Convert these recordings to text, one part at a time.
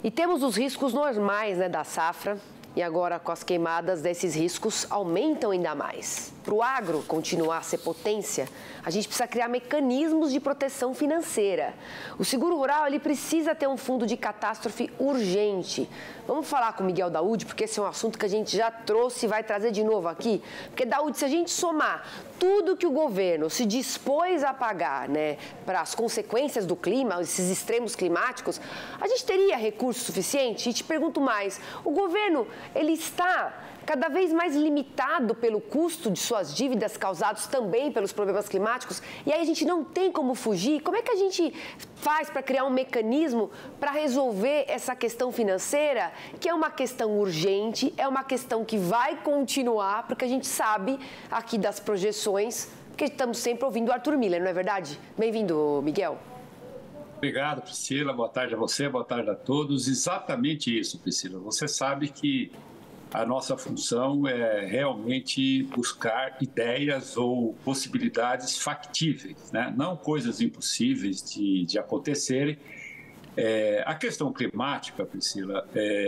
E temos os riscos normais, né, da safra. E agora, com as queimadas, desses riscos aumentam ainda mais. Para o agro continuar a ser potência, a gente precisa criar mecanismos de proteção financeira. O seguro rural ele precisa ter um fundo de catástrofe urgente. Vamos falar com o Miguel Daoud, porque esse é um assunto que a gente já trouxe e vai trazer de novo aqui. Porque, Daoud, se a gente somar tudo que o governo se dispôs a pagar, né, para as consequências do clima, esses extremos climáticos, a gente teria recurso suficiente? E te pergunto mais, o governo ele está cada vez mais limitado pelo custo de suas dívidas causados também pelos problemas climáticos, e aí a gente não tem como fugir. Como é que a gente faz para criar um mecanismo para resolver essa questão financeira, que é uma questão urgente, é uma questão que vai continuar, porque a gente sabe aqui das projeções, que estamos sempre ouvindo o Arthur Miller, não é verdade? Bem-vindo, Miguel. Obrigado, Priscila. Boa tarde a você, boa tarde a todos. Exatamente isso, Priscila. Você sabe que a nossa função é realmente buscar ideias ou possibilidades factíveis, né? Não coisas impossíveis de acontecerem. A questão climática, Priscila,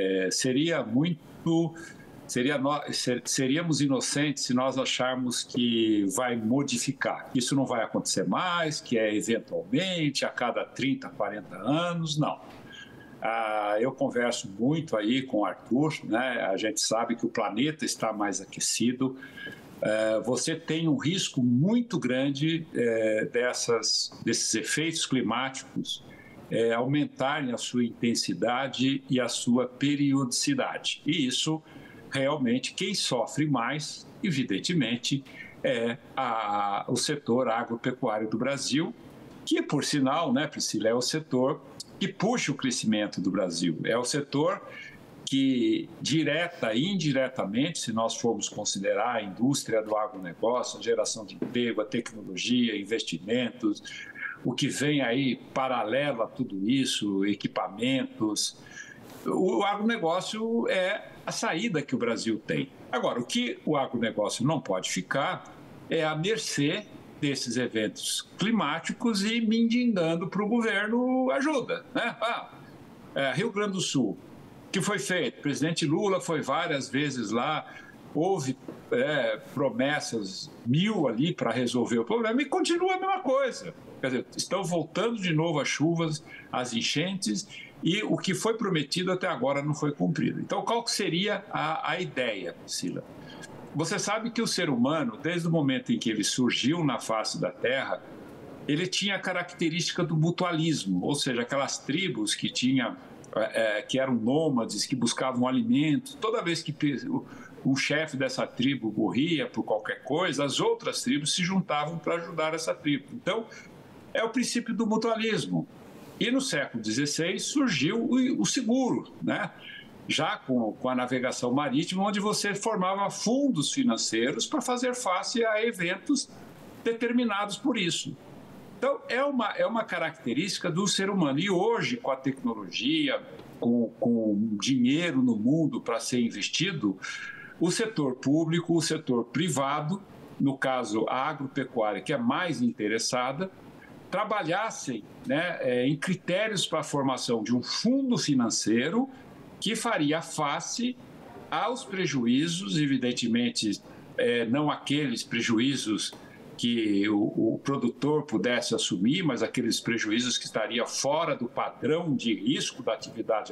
seríamos inocentes se nós acharmos que vai modificar. Isso não vai acontecer mais, que é eventualmente a cada 30, 40 anos, não. Eu converso muito aí com o Arthur, né? A gente sabe que o planeta está mais aquecido. Você tem um risco muito grande desses efeitos climáticos aumentarem a sua intensidade e a sua periodicidade. E isso, realmente, quem sofre mais, evidentemente, é o setor agropecuário do Brasil, que, por sinal, né, Priscila, é o setor que puxa o crescimento do Brasil. É o setor que, direta e indiretamente, se nós formos considerar a indústria do agronegócio, a geração de emprego, a tecnologia, investimentos, o que vem aí paralelo a tudo isso, equipamentos, o agronegócio é a saída que o Brasil tem. Agora, o que o agronegócio não pode ficar é à mercê desses eventos climáticos e mendigando para o governo ajuda, né? Rio Grande do Sul, o que foi feito? O presidente Lula foi várias vezes lá, houve promessas 1000 ali para resolver o problema e continua a mesma coisa. Quer dizer, estão voltando de novo as chuvas, as enchentes, e o que foi prometido até agora não foi cumprido. Então, qual seria a ideia, Priscila? Você sabe que o ser humano, desde o momento em que ele surgiu na face da Terra, ele tinha a característica do mutualismo, ou seja, aquelas tribos que eram nômades, que buscavam alimento. Toda vez que o chefe dessa tribo morria por qualquer coisa, as outras tribos se juntavam para ajudar essa tribo. Então, é o princípio do mutualismo. E no século XVI surgiu o seguro, né? Já com a navegação marítima, onde você formava fundos financeiros para fazer face a eventos determinados por isso. Então, é uma característica do ser humano. E hoje, com a tecnologia, com dinheiro no mundo para ser investido, o setor público, o setor privado, no caso a agropecuária, que é mais interessada, trabalhassem, né, em critérios para a formação de um fundo financeiro que faria face aos prejuízos, evidentemente, não aqueles prejuízos que o produtor pudesse assumir, mas aqueles prejuízos que estariam fora do padrão de risco da atividade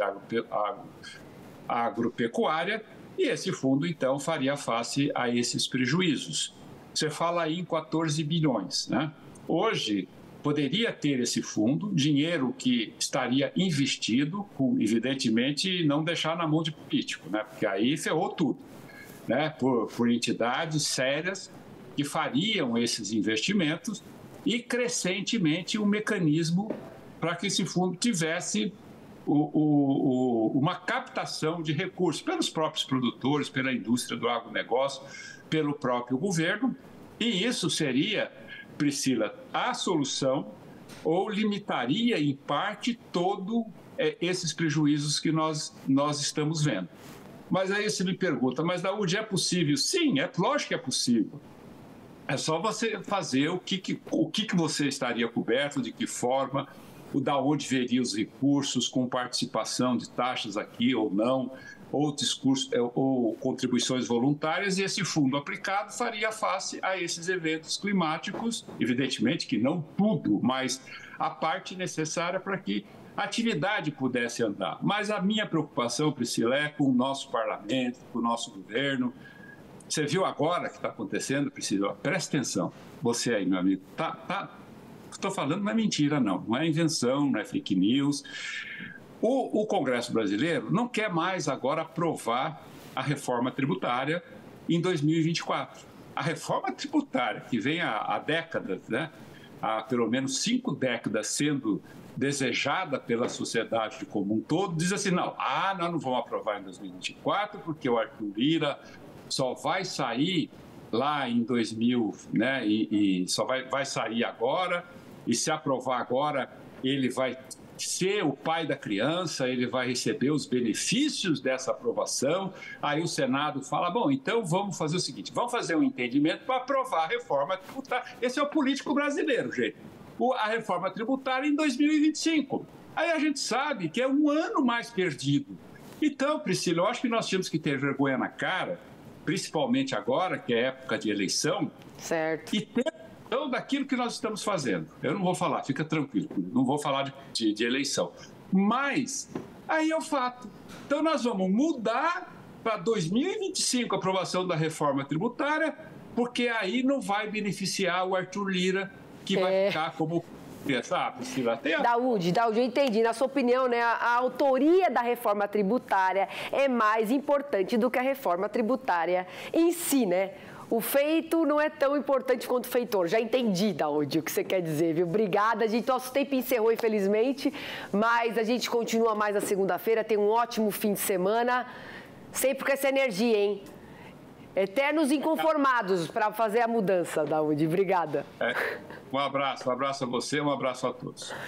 agropecuária, e esse fundo, então, faria face a esses prejuízos. Você fala aí em 14 bilhões, né? Hoje, poderia ter esse fundo, dinheiro que estaria investido, evidentemente, não deixar na mão de político, né? Porque aí ferrou tudo, né? Por entidades sérias que fariam esses investimentos e, crescentemente, um mecanismo para que esse fundo tivesse uma captação de recursos pelos próprios produtores, pela indústria do agronegócio, pelo próprio governo, e isso seria, Priscila, a solução, ou limitaria em parte todo esses prejuízos que nós estamos vendo. Mas aí você me pergunta, mas Daoud, é possível? Sim, lógico que é possível. É só você fazer o que você estaria coberto, de que forma, da onde viria os recursos, com participação de taxas aqui ou não, ou contribuições voluntárias, e esse fundo aplicado faria face a esses eventos climáticos, evidentemente que não tudo, mas a parte necessária para que a atividade pudesse andar. Mas a minha preocupação, Priscila, é com o nosso parlamento, com o nosso governo. Você viu agora o que está acontecendo, Priscila? Presta atenção, você aí, meu amigo, estou falando não é mentira, não é invenção, não é fake news. O Congresso brasileiro não quer mais agora aprovar a reforma tributária em 2024. A reforma tributária, que vem há décadas, né? Há pelo menos 5 décadas sendo desejada pela sociedade como um todo, diz assim, nós não vamos aprovar em 2024, porque o Arthur Lira só vai sair lá em 2000, né? E só vai sair agora, e se aprovar agora, ele vai ser o pai da criança, ele vai receber os benefícios dessa aprovação. Aí o Senado fala, bom, então vamos fazer o seguinte, vamos fazer um entendimento para aprovar a reforma tributária. Esse é o político brasileiro, gente. A reforma tributária em 2025. Aí a gente sabe que é um ano mais perdido. Então, Priscila, eu acho que nós tínhamos que ter vergonha na cara, principalmente agora, que é época de eleição, certo, e ter noção daquilo que nós estamos fazendo. Eu não vou falar, fica tranquilo, não vou falar de eleição. Mas aí é o fato. Então, nós vamos mudar para 2025 a aprovação da reforma tributária, porque aí não vai beneficiar o Arthur Lira, que vai ficar como... Daúde, eu entendi. Na sua opinião, né, a autoria da reforma tributária é mais importante do que a reforma tributária em si, né? O feito não é tão importante quanto o feitor. Já entendi, Daúde, o que você quer dizer, viu? Obrigada. Nosso tempo encerrou, infelizmente, mas a gente continua mais na segunda-feira. Tem um ótimo fim de semana. Sempre com essa energia, hein? Eternos inconformados para fazer a mudança, Daúde. Obrigada. Um abraço a você, um abraço a todos.